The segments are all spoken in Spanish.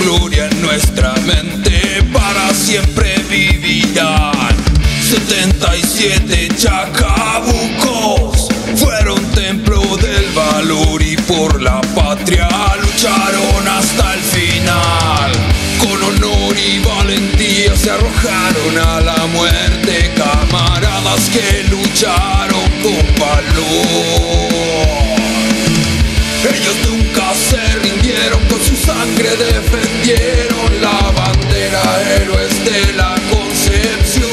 gloria en nuestra mente para siempre vivirán. 77 chacabucos fueron templo del valor y por la patria lucharon hasta el final. Con honor y valentía se arrojaron a la muerte, camaradas que lucharon con valor. Ellos nunca se rindieron, con su sangre defendieron la bandera, héroes de la Concepción.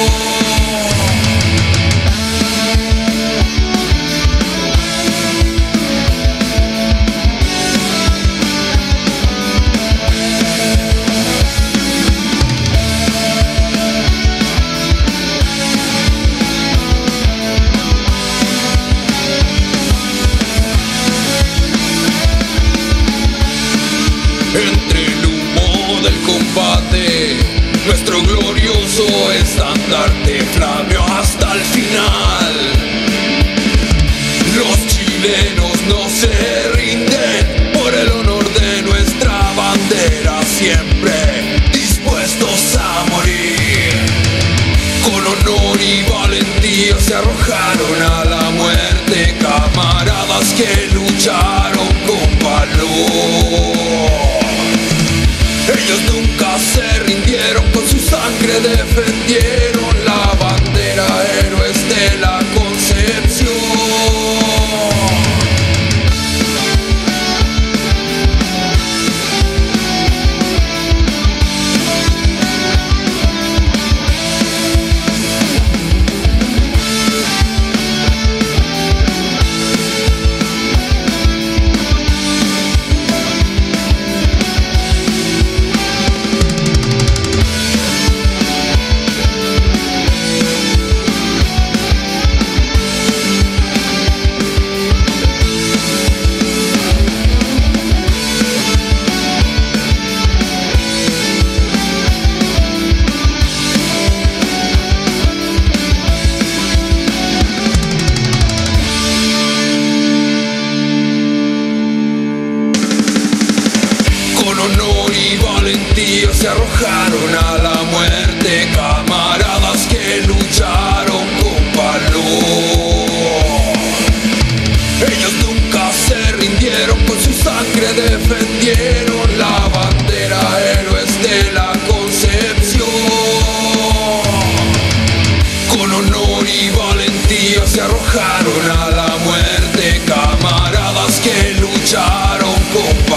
Entre el humo del combate, nuestro glorioso estandarte flameó hasta el final. Los chilenos no se rinden por el honor de nuestra bandera, siempre dispuestos a morir. Con honor y valentía se arrojaron a la muerte, camaradas que lucharon con valor. Ellos nunca se rindieron, con su sangre defendieron la bandera, héroes de la Concepción. Con honor y valentía se arrojaron a la muerte, camaradas que lucharon con valor. Ellos nunca se rindieron, con su sangre defendieron la bandera, héroes de la Concepción. Con honor y valentía se arrojaron a la muerte, camaradas que lucharon con valor.